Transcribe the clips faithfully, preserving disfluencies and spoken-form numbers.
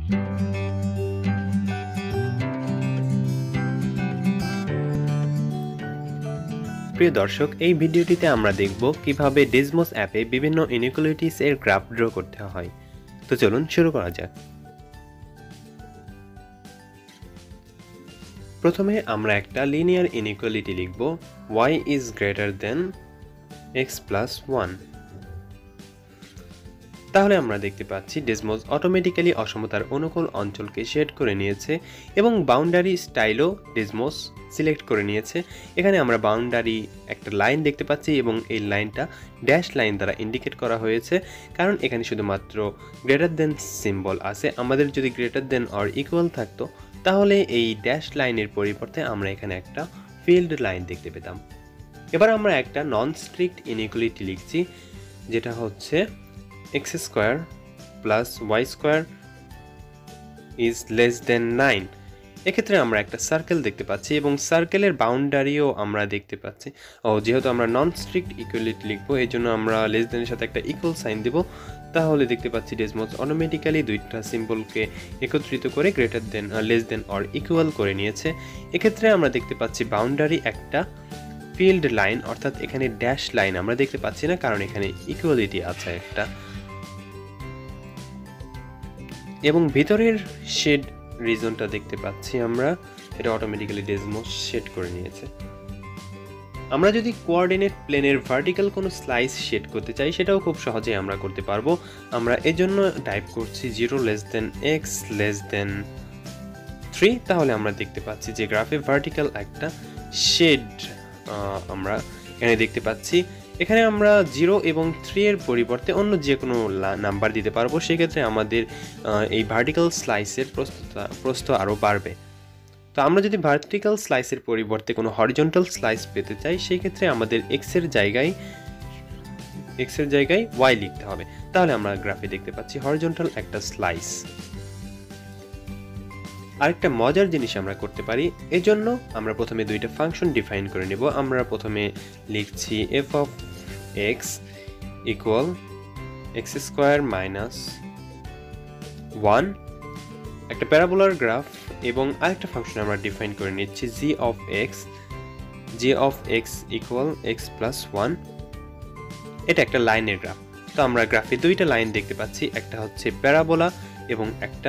প্রিয় দর্শক, এই ভিডিওটিতে আমরা দেখব কিভাবে ডেসমোস অ্যাপে বিভিন্ন ইনইকুয়ালিটিস এর গ্রাফ ড্র করতে হয়। তো চলুন শুরু করা যাক। প্রথমে আমরা একটা লিনিয়ার ইনইকুয়ালিটি লিখব, y is greater than x plus one। তাহলে আমরা দেখতে পাচ্ছি ডেসমোস অটোমেটিক্যালি অসমতার অনুকূল অঞ্চলকে শেড করে নিয়েছে এবং বাউন্ডারি স্টাইলও ডেসমোস সিলেক্ট করে নিয়েছে। এখানে আমরা বাউন্ডারি একটা লাইন দেখতে পাচ্ছি এবং এই লাইনটা ড্যাশ লাইন দ্বারা ইন্ডিকেট করা হয়েছে, কারণ এখানে শুধুমাত্র গ্রেটার দেন সিম্বল আছে। আমাদের যদি গ্রেটার দেন অর ইকুয়াল থাকতো তাহলে এই ড্যাশ লাইনের পরিবর্তে আমরা এখানে একটা ফিল্ড লাইন দেখতে পেতাম। এবার আমরা একটা নন স্ট্রিক্ট ইনইকুয়ালিটি লিখছি, যেটা হচ্ছে x square plus y square is less than nine. এক্ষেত্রে আমরা একটা সার্কেল দেখতে পাচ্ছি এবং সার্কেলের বাউন্ডারিও আমরা দেখতে পাচ্ছি। ও যেহেতু আমরা নন স্ট্রিক্ট ইকুয়ালিটি লিখবো, এই জন্য আমরা লেস দেনের সাথে একটা ইকুয়াল সাইন দেব। তাহলে দেখতে পাচ্ছি ডেসমোস অটোমেটিক্যালি দুইটা সিম্বলকে একত্রিত করে greater than less than or equal করে নিয়েছে। এক্ষেত্রে আমরা দেখতে পাচ্ছি বাউন্ডারি একটা ফিল্ড লাইন, অর্থাৎ এখানে ড্যাশ লাইন আমরা দেখতে পাচ্ছি না, কারণ এখানে ইকুয়ালিটি আছে একটা। এবং ভিতরের শেড রিজনটা দেখতে পাচ্ছি আমরা, এটা অটোমেটিক্যালি ডেসমোস শেড করে নিয়েছে। আমরা যদি কোঅর্ডিনেট প্লেনের ভার্টিক্যাল কোনো স্লাইস শেড করতে চাই, সেটাও খুব সহজেই আমরা করতে পারবো। আমরা এর জন্য টাইপ করছি zero less than x less than three. তাহলে আমরা দেখতে পাচ্ছি যে গ্রাফে ভার্টিক্যাল একটা শেড আমরা এখানে দেখতে পাচ্ছি। এখানে আমরা জিরো এবং থ্রি এর পরিবর্তে অন্য যে কোনো নাম্বার দিতে পারবো, সেক্ষেত্রে আমাদের এই ভার্টিক্যাল স্লাইসের প্রস্থতা প্রস্থ আরও বাড়বে। তো আমরা যদি ভার্টিক্যাল স্লাইসের পরিবর্তে কোনো হরিজন্টাল স্লাইস পেতে চাই, সেই ক্ষেত্রে আমাদের এক্সের জায়গায় এক্সের জায়গায় ওয়াই লিখতে হবে। তাহলে আমরা গ্রাফে দেখতে পাচ্ছি হরিজন্টাল একটা স্লাইস। আরেকটা মজার জিনিস আমরা করতে পারি, এজন্য আমরা প্রথমে দুইটা ফাংশন ডিফাইন করে নেব। আমরা প্রথমে লিখছি f of x equal x square minus one, একটা প্যারাবোলার গ্রাফ, এবং আরেকটা ফাংশন আমরা ডিফাইন করে নিচ্ছি g of x g of x equal x plus one. এটা একটা লাইনের গ্রাফ। তো আমরা গ্রাফে দুইটা লাইন দেখতে পাচ্ছি, একটা হচ্ছে প্যারাবোলা এবং একটা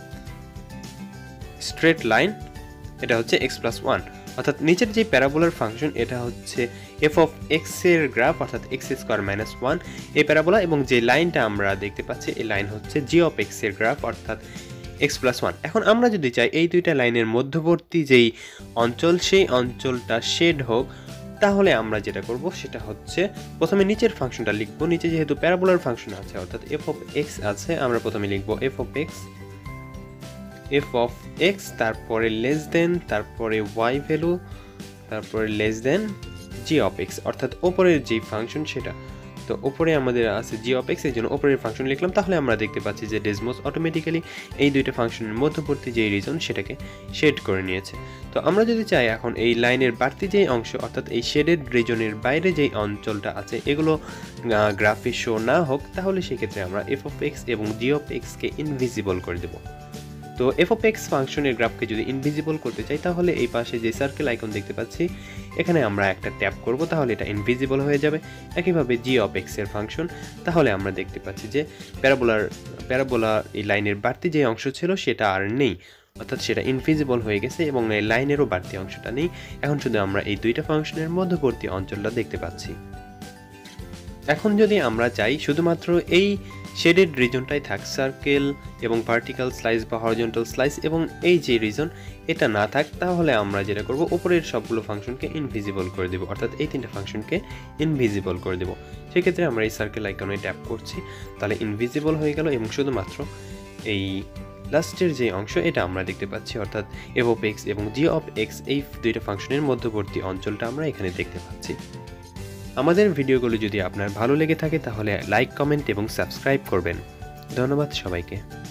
স্ট্রেট লাইন, এটা হচ্ছে এক্স প্লাস ওয়ান। অর্থাৎ নিচের যে প্যারাবোলার ফাংশন, এটা হচ্ছে এফ অফ এক্স এর গ্রাফ, অর্থাৎ এক্স স্কোয়ার মাইনাস ওয়ান এই প্যারাবোলা, এবং যে লাইনটা আমরা দেখতে পাচ্ছি এই লাইন হচ্ছে জি অফ এক্স এর গ্রাফ, অর্থাৎ এক্স প্লাস ওয়ান। এখন আমরা যদি চাই এই দুইটা লাইনের মধ্যবর্তী যেই অঞ্চল, সেই অঞ্চলটা শেড হোক, তাহলে আমরা যেটা করব সেটা হচ্ছে প্রথমে নিচের ফাংশনটা লিখবো। নিচে যেহেতু প্যারাবোলার ফাংশন আছে, অর্থাৎ এফ অফ এক্স আছে, আমরা প্রথমে লিখবো f of x f of x, তারপরে লেস দেন, তারপরে ওয়াই ভ্যালু, তারপরে less than g of x, অর্থাৎ ওপরের যে ফাংশন সেটা। তো ওপরে আমাদের আছে জি অফ এক্স, এই জন্য ওপরের ফাংশন লিখলাম। তাহলে আমরা দেখতে পাচ্ছি যে ডেসমোস অটোমেটিক্যালি এই দুইটা ফাংশনের মধ্যবর্তী যেই রিজন সেটাকে শেড করে নিয়েছে। তো আমরা যদি চাই এখন এই লাইনের বাড়তি যেই অংশ, অর্থাৎ এই শেডেড রিজনের বাইরে যেই অঞ্চলটা আছে, এগুলো গ্রাফে শো না হোক, তাহলে সেক্ষেত্রে আমরা এফ অফ এক্স এবং জি অফ এক্সকে ইনভিজিবল করে দেবো। তো এফ অফ এক্স ফাংশনের গ্রাফকে যদি ইনভিজিবল করতে চাই, তাহলে এই পাশে যে সার্কেল আইকন দেখতে পাচ্ছি, এখানে আমরা একটা ট্যাপ করব, তাহলে এটা ইনভিজিবল হয়ে যাবে। একইভাবে জি অফ এক্স এর ফাংশন, তাহলে আমরা দেখতে পাচ্ছি যে প্যারাবোলার প্যারাবোলা এই লাইনের বাড়তি যে অংশ ছিল সেটা আর নেই, অর্থাৎ সেটা ইনভিজিবল হয়ে গেছে এবং এই লাইনেরও বাড়তি অংশটা নেই। এখন শুধু আমরা এই দুইটা ফাংশনের মধ্যবর্তী অঞ্চলটা দেখতে পাচ্ছি। এখন যদি আমরা চাই শুধুমাত্র এই শেডেড রিজনটাই থাক, সার্কেল এবং ভার্টিক্যাল স্লাইস বা হরিজন্টাল স্লাইস এবং এই যে রিজন এটা না থাক, তাহলে আমরা যেটা করব উপরের সবগুলো ফাংশনকে ইনভিজিবল করে দেব, অর্থাৎ এই তিনটা ফাংশনকে ইনভিজিবল করে দেব। সেক্ষেত্রে আমরা এই সার্কেল আইকনে ট্যাপ করছি, তাহলে ইনভিজিবল হয়ে গেল এবং শুধুমাত্র এই লাস্টের যে অংশ এটা আমরা দেখতে পাচ্ছি, অর্থাৎ এফ অফ এক্স এবং জি অফ এক্স এই দুইটা ফাংশনের মধ্যবর্তী অঞ্চলটা আমরা এখানে দেখতে পাচ্ছি। আমাদের ভিডিওগুলো যদি আপনার ভালো লেগে থাকে তাহলে লাইক, কমেন্ট এবং সাবস্ক্রাইব করবেন। ধন্যবাদ সবাইকে।